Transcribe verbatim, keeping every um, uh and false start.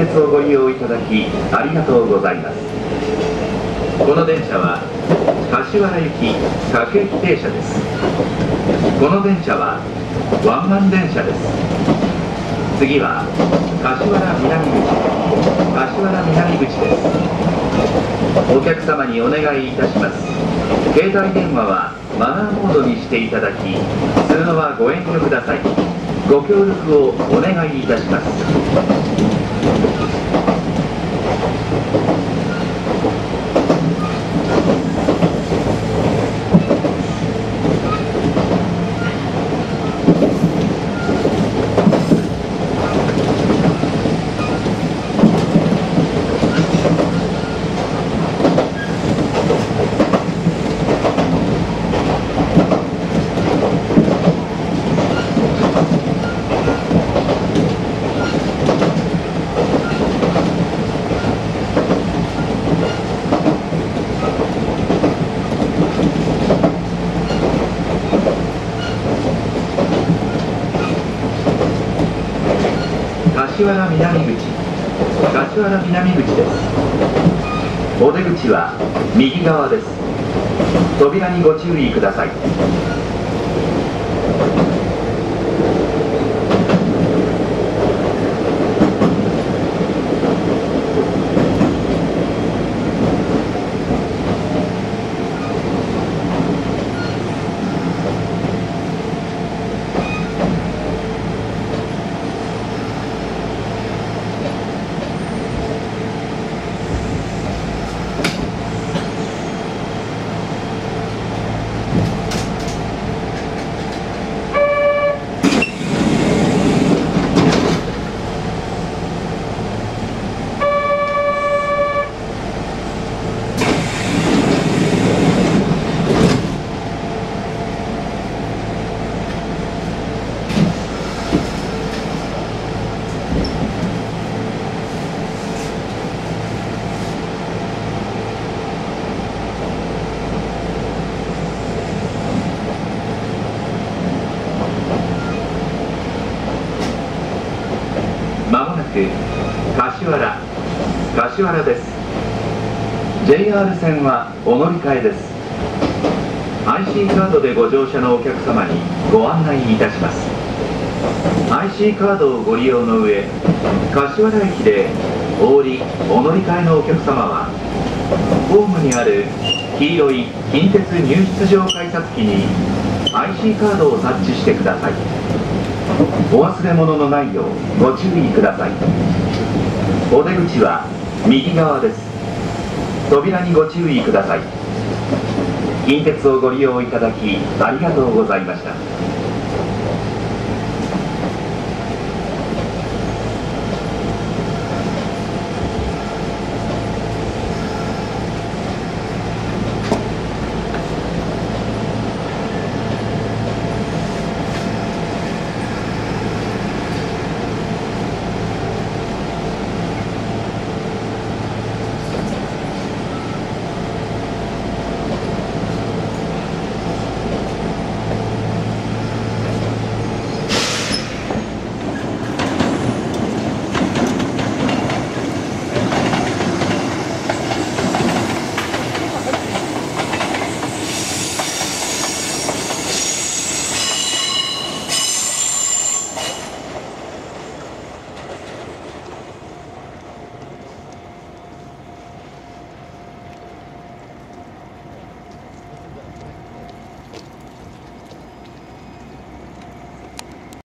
鉄をご利用いただきありがとうございます。この電車は柏原行き各駅停車です。この電車はワンマン電車です。次は柏原南口、柏原南口です。お客様にお願いいたします。携帯電話はマナーモードにしていただき、通話はご遠慮ください。ご協力をお願いいたします。柏原南口、柏原南口です。お出口は右側です。扉にご注意ください。まもなく柏原、柏原です。 ジェイアール 線はお乗り換えです。 アイシー カードでご乗車のお客様にご案内いたします。 アイシー カードをご利用の上、柏原駅でお降りお乗り換えのお客様はホームにある黄色い近鉄入出場改札機に アイシー カードをタッチしてください。お忘れ物のないようご注意ください。お出口は右側です。扉にご注意ください。近鉄をご利用いただきありがとうございました。